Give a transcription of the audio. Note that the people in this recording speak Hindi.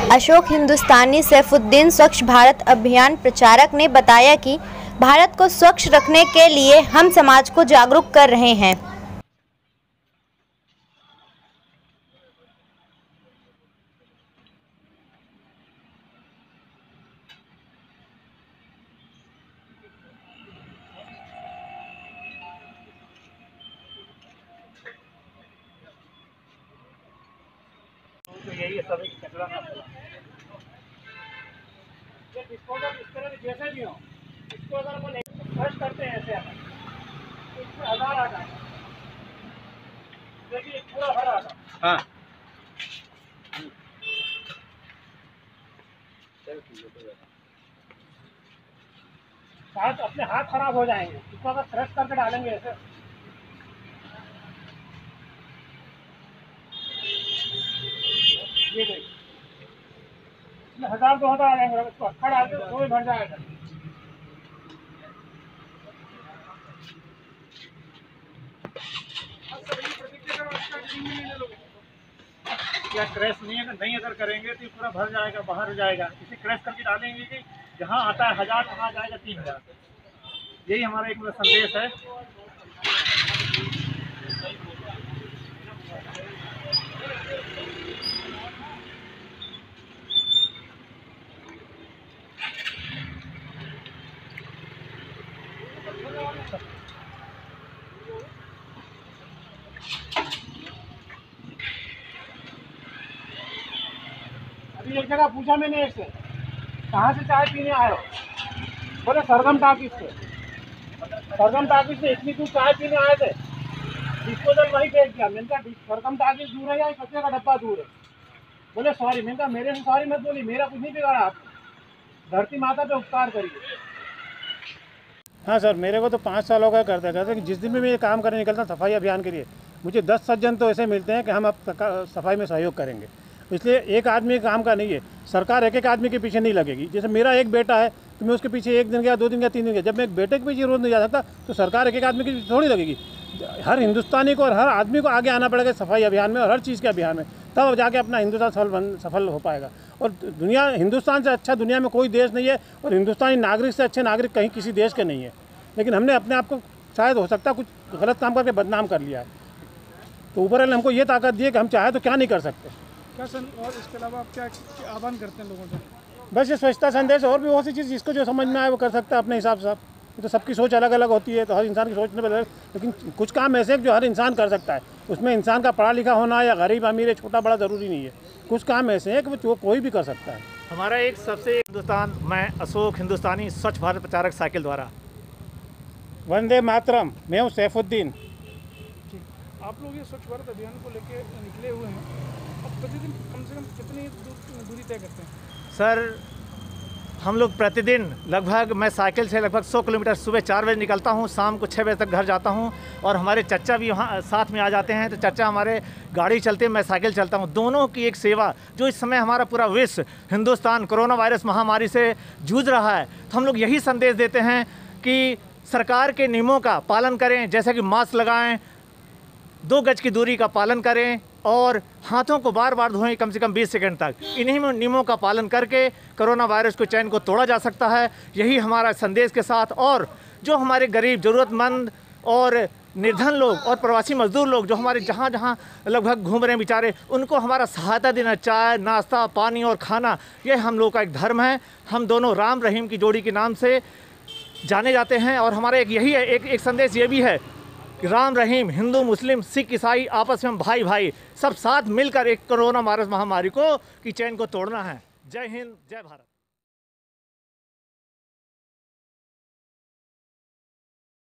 अशोक हिंदुस्तानी सैफुद्दीन स्वच्छ भारत अभियान प्रचारक ने बताया कि भारत को स्वच्छ रखने के लिए हम समाज को जागरूक कर रहे हैं। तो यही है सभी कचरा ना ये डिस्पोजल इस तरह के जैसे भी हो, इसको अगर अपन फ्रेश करते हैं ऐसे तो इसमें 1000 आता है, देखिए पूरा भरा आता। हाँ अपने हाथ खराब हो जाएंगे, इसको अगर फ्रेश करके डालेंगे ऐसे ये देखिए इसमें 1000-2000 आ जाएंगे, इसको अच्छा डाल के वो भी भर जाएगा। क्या क्रैश नहीं है, नहीं अगर करेंगे तो पूरा भर जाएगा, बाहर हो जाएगा। इसे क्रैश करके डालेंगे कि जहाँ आता है 1000 वहाँ जाएगा 3000। यही हमारा एक संदेश है। अभी एक जगह पूछा मैंने एक से, कहाँ से चाय पीने आए हो? बोले सरगम टाकिज से। सरगम टाकिज से इतनी दूर चाय पीने आए थे, डिस्पोजल वहीं फेंक दिया। मैंने कहा सरगम टाकिज दूर है या कचरे का डब्बा दूर है? बोले सॉरी। मैंने कहा मेरे से सॉरी मत बोली, मेरा कुछ नहीं बिगाड़ा आपने, धरती माता पे उपकार करिए। हाँ सर, मेरे को तो 5 साल हो गए करते करते कि जिस दिन भी मैं ये काम करने निकलता सफाई अभियान के लिए, मुझे 10 सज्जन तो ऐसे मिलते हैं कि हम अब सफाई में सहयोग करेंगे। इसलिए एक आदमी काम का नहीं है, सरकार एक आदमी के पीछे नहीं लगेगी। जैसे मेरा एक बेटा है तो मैं उसके पीछे 1 दिन गया, 2 दिन गया, 3 दिन गया। जब मैं एक बेटे के पीछे रोज़ नहीं जा सकता तो सरकार एक आदमी के पीछे थोड़ी लगेगी। हर हिंदुस्तानी को और हर आदमी को आगे आना पड़ेगा सफाई अभियान में और हर चीज़ के अभियान में, तब जाके अपना हिंदुस्तान सफल हो पाएगा। और दुनिया, हिंदुस्तान से अच्छा दुनिया में कोई देश नहीं है और हिंदुस्तानी नागरिक से अच्छे नागरिक कहीं किसी देश के नहीं है। लेकिन हमने अपने आप को शायद हो सकता कुछ गलत काम करके बदनाम कर लिया है, तो ऊपर वाले ने हमको ये ताकत दी है कि हम चाहे तो क्या नहीं कर सकते। क्या सर, और इसके अलावा आप क्या आह्वान करते हैं लोगों से? बस ये स्वच्छता संदेश और भी बहुत सी चीज़ जिसको जो समझ में आए वो कर सकता है अपने हिसाब से। तो सबकी सोच अलग अलग होती है, तो हर इंसान की सोच में अलग, लेकिन कुछ काम ऐसे हैं जो हर इंसान कर सकता है। उसमें इंसान का पढ़ा लिखा होना या गरीब अमीर है, छोटा बड़ा ज़रूरी नहीं है। कुछ काम ऐसे हैं कि वो कोई भी कर सकता है। हमारा एक सबसे हिंदुस्तान, मैं अशोक हिंदुस्तानी स्वच्छ भारत प्रचारक साइकिल द्वारा। वंदे मातरम। मैं हूँ सैफुद्दीन। आप लोग ये स्वच्छ भारत अभियान को लेके निकले हुए हैं, अब प्रतिदिन कम से कम कितनी दूरी तय करते हैं? सर, हम लोग प्रतिदिन लगभग, मैं साइकिल से लगभग 100 किलोमीटर सुबह 4 बजे निकलता हूँ, शाम को 6 बजे तक घर जाता हूँ। और हमारे चच्चा भी वहाँ साथ में आ जाते हैं, तो चच्चा हमारे गाड़ी चलते हैं, मैं साइकिल चलता हूँ। दोनों की एक सेवा, जो इस समय हमारा पूरा विश्व, हिंदुस्तान कोरोना वायरस महामारी से जूझ रहा है, तो हम लोग यही संदेश देते हैं कि सरकार के नियमों का पालन करें, जैसे कि मास्क लगाएं, 2 गज की दूरी का पालन करें और हाथों को बार बार धोएं कम से कम 20 सेकंड तक। इन्हीं नियमों का पालन करके कोरोना वायरस को चैन को तोड़ा जा सकता है। यही हमारा संदेश के साथ, और जो हमारे गरीब, ज़रूरतमंद और निर्धन लोग और प्रवासी मजदूर लोग जो हमारे जहाँ जहाँ लगभग घूम रहे हैं बेचारे, उनको हमारा सहायता देना, चाय, नाश्ता, पानी और खाना, ये हम लोग का एक धर्म है। हम दोनों राम रहीम की जोड़ी के नाम से जाने जाते हैं और हमारा एक यही है, एक संदेश ये भी है कि राम रहीम, हिंदू मुस्लिम सिख ईसाई आपस में भाई भाई, सब साथ मिलकर एक कोरोना वायरस महामारी को की चैन को तोड़ना है। जय हिंद, जय भारत।